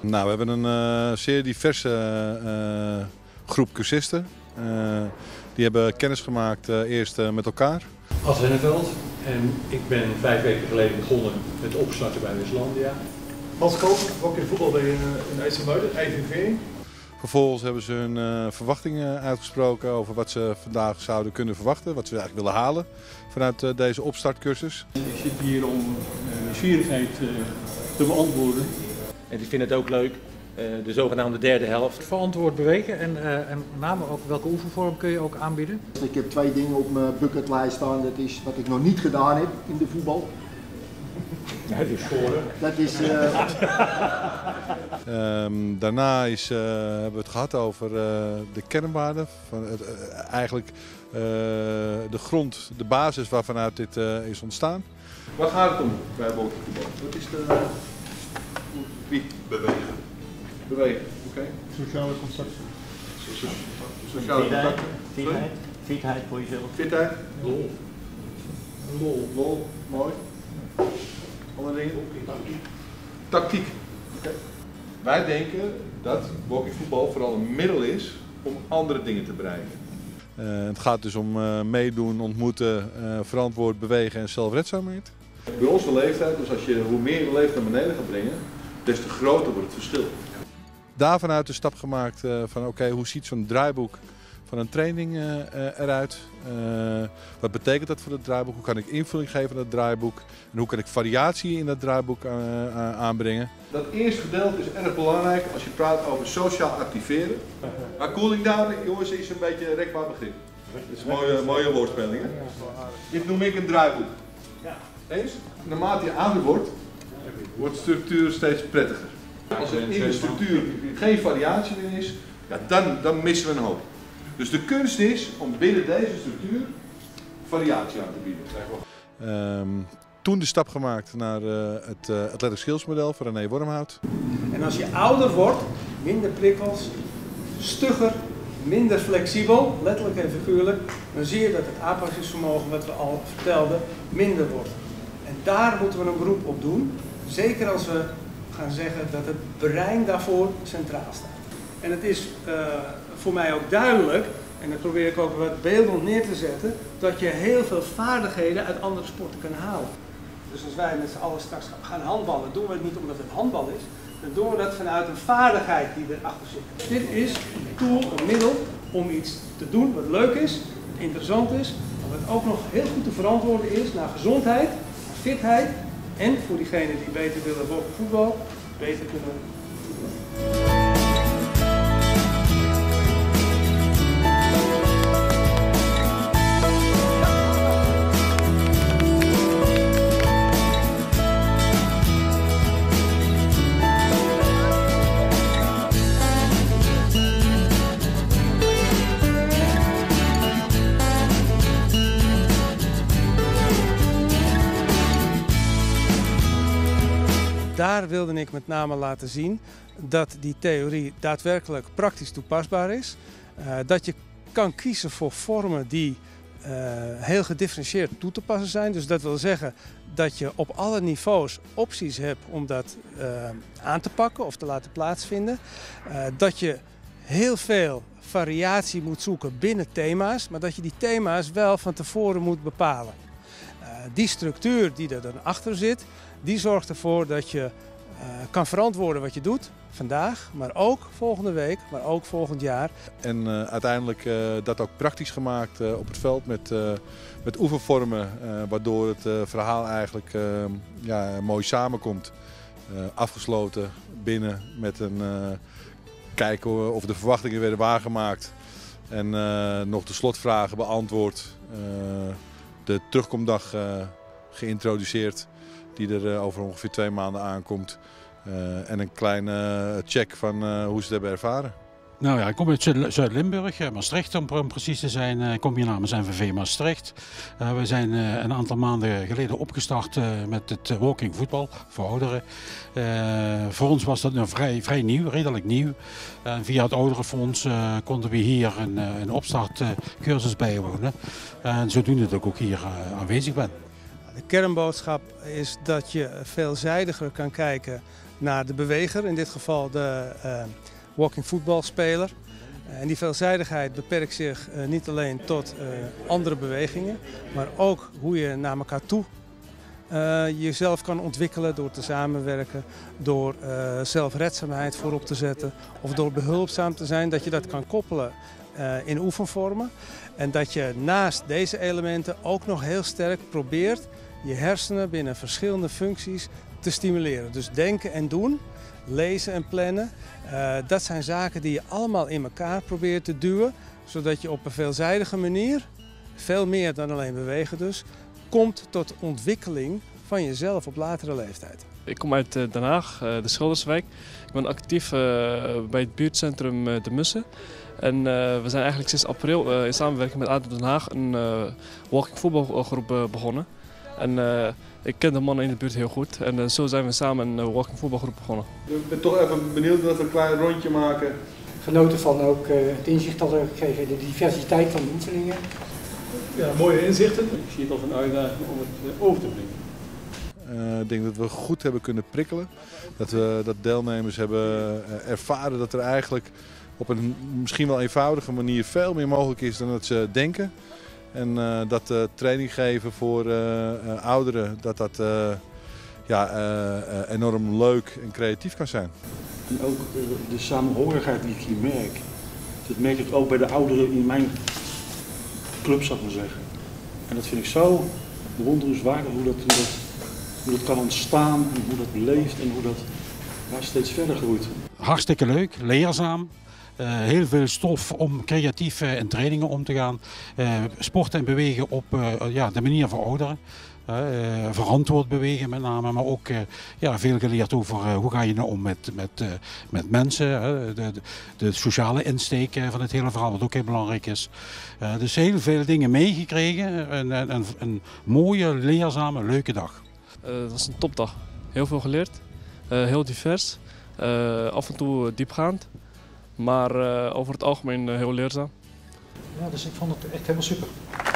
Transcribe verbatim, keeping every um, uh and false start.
Nou, we hebben een uh, zeer diverse uh, groep cursisten. Uh, die hebben kennis gemaakt uh, eerst uh, met elkaar. Ad Henneveld en ik ben vijf weken geleden begonnen met opstarten bij Westlandia. Hans Koper, ook in voetbal bij in IJsselmuiden, I V V. Vervolgens hebben ze hun uh, verwachtingen uitgesproken over wat ze vandaag zouden kunnen verwachten. Wat ze eigenlijk willen halen vanuit uh, deze opstartcursus. Ik zit hier om uh, nieuwsgierigheid uh, te beantwoorden. En ik vind het ook leuk, uh, de zogenaamde derde helft. Verantwoord bewegen en, uh, en met name ook welke oefenvorm kun je ook aanbieden? Ik heb twee dingen op mijn bucketlijst staan. Dat is wat ik nog niet gedaan heb in de voetbal. Ja, die scoren. Dat is... Uh... um, daarna is, uh, hebben we het gehad over uh, de kernwaarden. Van, uh, eigenlijk uh, de grond, de basis waarvanuit dit uh, is ontstaan. Waar gaat het om bij bovenvoetbal? Wat is de... Wie? Bewegen. Bewegen, oké. Okay. Sociale contacten. So Sociale contacten. Fitheid. Fitheid voor jezelf. Fitheid. Lol. Lol. Lol. Mooi. Andere dingen? Tactiek. Okay. Wij denken dat walkingvoetbal vooral een middel is om andere dingen te bereiken. Uh, het gaat dus om uh, meedoen, ontmoeten, uh, verantwoord bewegen en zelfredzaamheid. Bij onze leeftijd, dus als je hoe meer je leeftijd naar beneden gaat brengen, des te groter wordt het verschil. Daarvanuit de stap gemaakt uh, van oké, okay, hoe ziet zo'n draaiboek van een training uh, uh, eruit? Uh, wat betekent dat voor het draaiboek? Hoe kan ik invulling geven aan het draaiboek? En hoe kan ik variatie in dat draaiboek uh, uh, aanbrengen? Dat eerste gedeelte is erg belangrijk als je praat over sociaal activeren. Maar cooling down, jongens, is een beetje een rekbaar begrip. Dat is een mooie, mooie woordspeling, hè? Dit noem ik een draaiboek. Eens? Naarmate je ouder wordt, wordt de structuur steeds prettiger. Als er in de structuur geen variatie in is, ja, dan, dan missen we een hoop. Dus de kunst is om binnen deze structuur variatie aan te bieden. Um, toen de stap gemaakt naar uh, het uh, Athletic Skills model van René Wormhout. En als je ouder wordt, minder prikkels, stugger, minder flexibel, letterlijk en figuurlijk, dan zie je dat het aanpassingsvermogen, wat we al vertelden, minder wordt. En daar moeten we een beroep op doen, zeker als we gaan zeggen dat het brein daarvoor centraal staat. En het is uh, voor mij ook duidelijk, en dat probeer ik ook wat beeldend neer te zetten, dat je heel veel vaardigheden uit andere sporten kan halen. Dus als wij met z'n allen straks gaan handballen, doen we het niet omdat het handbal is, dan doen we dat vanuit een vaardigheid die erachter zit. Dit is een tool, een middel om iets te doen wat leuk is, wat interessant is, maar wat ook nog heel goed te verantwoorden is naar gezondheid, naar fitheid en voor diegenen die beter willen worden voetbal, beter kunnen voetballen. Daar wilde ik met name laten zien dat die theorie daadwerkelijk praktisch toepasbaar is. Uh, dat je kan kiezen voor vormen die uh, heel gedifferentieerd toe te passen zijn. Dus dat wil zeggen dat je op alle niveaus opties hebt om dat uh, aan te pakken of te laten plaatsvinden. Uh, dat je heel veel variatie moet zoeken binnen thema's, maar dat je die thema's wel van tevoren moet bepalen. Uh, die structuur die er dan achter zit, die zorgt ervoor dat je uh, kan verantwoorden wat je doet, vandaag, maar ook volgende week, maar ook volgend jaar. En uh, uiteindelijk uh, dat ook praktisch gemaakt uh, op het veld met, uh, met oefenvormen, uh, waardoor het uh, verhaal eigenlijk uh, ja, mooi samenkomt. Uh, afgesloten binnen met een uh, kijken of de verwachtingen werden waargemaakt en uh, nog de slotvragen beantwoord. Uh, de terugkomdag uh, geïntroduceerd, die er uh, over ongeveer twee maanden aankomt. Uh, en een kleine check van uh, hoe ze het hebben ervaren. Nou ja, ik kom uit Zuid-Limburg, Maastricht om precies te zijn. Ik kom hier namens N V V Maastricht. Uh, we zijn uh, een aantal maanden geleden opgestart uh, met het walking voetbal voor ouderen. Uh, voor ons was dat nou vrij, vrij nieuw, redelijk nieuw. Uh, via het ouderenfonds uh, konden we hier een, een opstartcursus bijwonen. En zodoende dat ik ook hier uh, aanwezig ben. De kernboodschap is dat je veelzijdiger kan kijken naar de beweger, in dit geval de uh, walking voetbalspeler. En die veelzijdigheid beperkt zich uh, niet alleen tot uh, andere bewegingen, maar ook hoe je naar elkaar toe uh, jezelf kan ontwikkelen door te samenwerken, door uh, zelfredzaamheid voorop te zetten of door behulpzaam te zijn, dat je dat kan koppelen uh, in oefenvormen. En dat je naast deze elementen ook nog heel sterk probeert je hersenen binnen verschillende functies te stimuleren. Dus denken en doen, lezen en plannen, uh, dat zijn zaken die je allemaal in elkaar probeert te duwen, zodat je op een veelzijdige manier, veel meer dan alleen bewegen dus, komt tot ontwikkeling van jezelf op latere leeftijd. Ik kom uit Den Haag, de Schilderswijk. Ik ben actief bij het buurtcentrum De Mussen. En uh, we zijn eigenlijk sinds april uh, in samenwerking met A D O Den Haag een uh, walking voetbalgroep uh, begonnen. En uh, ik ken de mannen in de buurt heel goed en uh, zo zijn we samen een uh, walking voetbalgroep begonnen. Ik ben toch even benieuwd dat we een klein rondje maken. Genoten van ook uh, het inzicht dat we gekregen in de diversiteit van de oefeningen. Ja, mooie inzichten. Ik zie het als een uitdaging om het uh, over te brengen. Uh, ik denk dat we goed hebben kunnen prikkelen. Dat, we, dat deelnemers hebben uh, ervaren dat er eigenlijk op een misschien wel eenvoudige manier veel meer mogelijk is dan dat ze denken. En uh, dat uh, training geven voor uh, uh, ouderen, dat dat uh, ja, uh, uh, enorm leuk en creatief kan zijn. En ook uh, de samenhorigheid die ik hier merk, dat merk ik ook bij de ouderen in mijn club, zou ik maar zeggen. En dat vind ik zo bewonderenswaardig hoe dat, hoe dat, hoe dat kan ontstaan en hoe dat leeft en hoe dat ja, steeds verder groeit. Hartstikke leuk, leerzaam. Uh, heel veel stof om creatief uh, in trainingen om te gaan. Uh, sporten en bewegen op uh, ja, de manier voor ouderen. Uh, verantwoord bewegen met name, maar ook uh, ja, veel geleerd over uh, hoe ga je nou om met, met, uh, met mensen. Uh, de, de, de sociale insteek uh, van het hele verhaal, wat ook heel belangrijk is. Uh, dus heel veel dingen meegekregen. Een, een, een mooie, leerzame, leuke dag. Uh, het was een topdag. Heel veel geleerd. Uh, heel divers. Uh, af en toe diepgaand. Maar uh, over het algemeen uh, heel leerzaam. Ja, dus ik vond het echt helemaal super.